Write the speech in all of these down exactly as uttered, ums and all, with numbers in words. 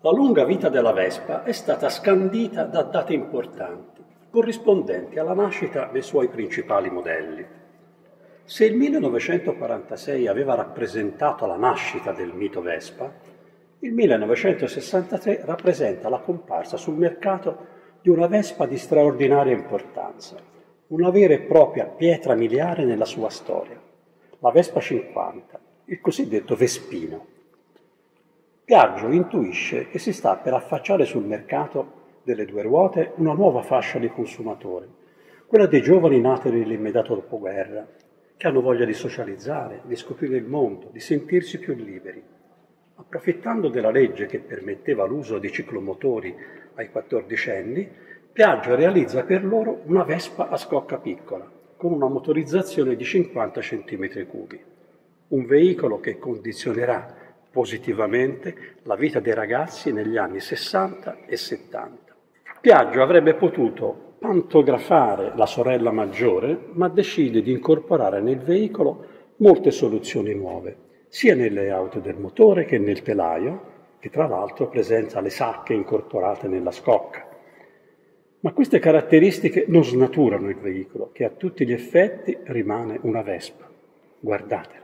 La lunga vita della Vespa è stata scandita da date importanti, corrispondenti alla nascita dei suoi principali modelli. Se il millenovecentoquarantasei aveva rappresentato la nascita del mito Vespa, il millenovecentosessantatré rappresenta la comparsa sul mercato di una Vespa di straordinaria importanza, una vera e propria pietra miliare nella sua storia, la Vespa cinquanta, il cosiddetto Vespino. Piaggio intuisce che si sta per affacciare sul mercato delle due ruote una nuova fascia di consumatori, quella dei giovani nati nell'immediato dopoguerra, che hanno voglia di socializzare, di scoprire il mondo, di sentirsi più liberi. Approfittando della legge che permetteva l'uso di ciclomotori ai quattordicenni, Piaggio realizza per loro una Vespa a scocca piccola, con una motorizzazione di cinquanta centimetri cubi. Un veicolo che condizionerà positivamente la vita dei ragazzi negli anni sessanta e settanta. Piaggio avrebbe potuto pantografare la sorella maggiore, ma decide di incorporare nel veicolo molte soluzioni nuove, sia nel layout del motore che nel telaio, che tra l'altro presenta le sacche incorporate nella scocca. Ma queste caratteristiche non snaturano il veicolo, che a tutti gli effetti rimane una Vespa. Guardatela.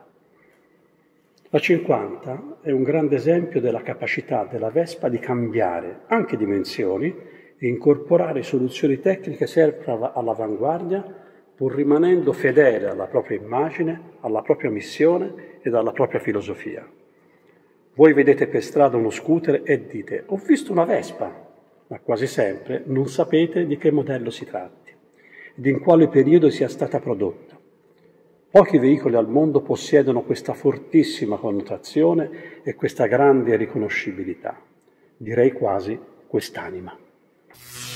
La cinquanta è un grande esempio della capacità della Vespa di cambiare anche dimensioni e incorporare soluzioni tecniche sempre all'avanguardia, pur rimanendo fedele alla propria immagine, alla propria missione ed alla propria filosofia. Voi vedete per strada uno scooter e dite «Ho visto una Vespa», ma quasi sempre non sapete di che modello si tratti ed in quale periodo sia stata prodotta. Pochi veicoli al mondo possiedono questa fortissima connotazione e questa grande riconoscibilità, direi quasi quest'anima.